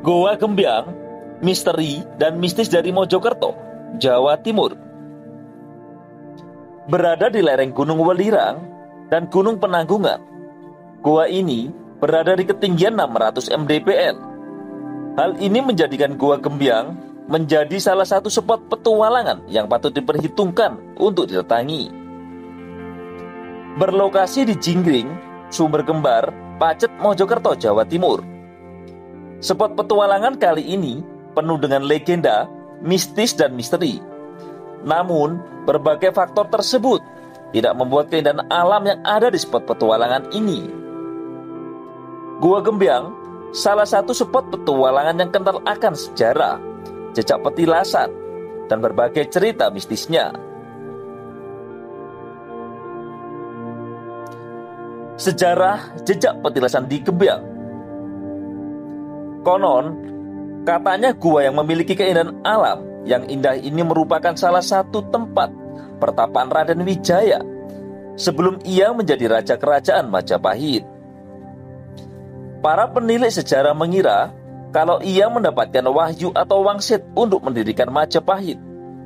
Goa Gembyang, misteri dan mistis dari Mojokerto, Jawa Timur. Berada di lereng Gunung Welirang dan Gunung Penanggungan, goa ini berada di ketinggian 600 mdpl. Hal ini menjadikan Goa Gembyang menjadi salah satu spot petualangan yang patut diperhitungkan untuk didatangi. Berlokasi di Jinggring, Sumber Kembar, Pacet, Mojokerto, Jawa Timur. Spot petualangan kali ini penuh dengan legenda, mistis, dan misteri. Namun, berbagai faktor tersebut tidak membuat keindahan alam yang ada di spot petualangan ini. Goa Gembyang, salah satu spot petualangan yang kental akan sejarah, jejak petilasan, dan berbagai cerita mistisnya. Sejarah jejak petilasan di Gembyang. Konon, katanya gua yang memiliki keindahan alam yang indah ini merupakan salah satu tempat pertapaan Raden Wijaya sebelum ia menjadi raja kerajaan Majapahit. Para penilik sejarah mengira kalau ia mendapatkan wahyu atau wangsit untuk mendirikan Majapahit.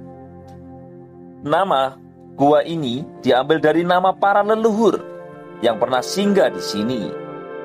Nama gua ini diambil dari nama para leluhur yang pernah singgah di sini.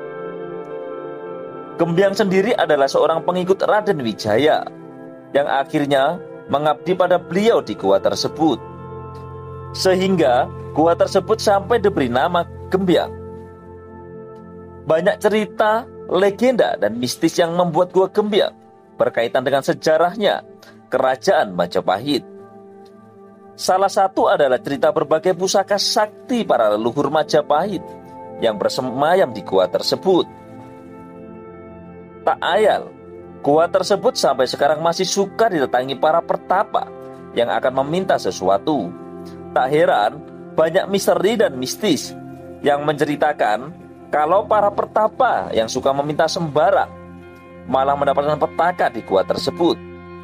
Gembyang sendiri adalah seorang pengikut Raden Wijaya yang akhirnya mengabdi pada beliau di gua tersebut, sehingga gua tersebut sampai diberi nama Gembyang. Banyak cerita, legenda, dan mistis yang membuat gua Gembyang berkaitan dengan sejarahnya kerajaan Majapahit. Salah satu adalah cerita berbagai pusaka sakti para leluhur Majapahit yang bersemayam di gua tersebut. Tak ayal, gua tersebut sampai sekarang masih suka didatangi para pertapa yang akan meminta sesuatu. Tak heran, banyak misteri dan mistis yang menceritakan kalau para pertapa yang suka meminta sembarang malah mendapatkan petaka di gua tersebut.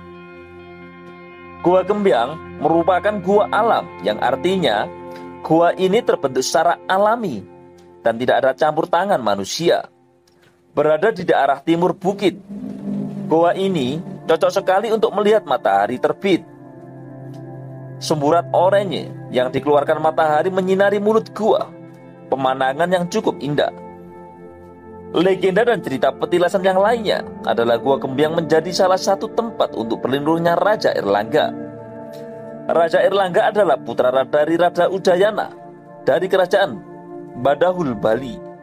Goa Gembyang merupakan gua alam yang artinya gua ini terbentuk secara alami dan tidak ada campur tangan manusia. Berada di daerah timur bukit, goa ini cocok sekali untuk melihat matahari terbit. Semburat oranye yang dikeluarkan matahari menyinari mulut gua, pemandangan yang cukup indah. Legenda dan cerita petilasan yang lainnya adalah Goa Gembyang menjadi salah satu tempat untuk berlindungnya Raja Airlangga. Raja Airlangga adalah putra dari Raja Udayana dari kerajaan Badahul, Bali.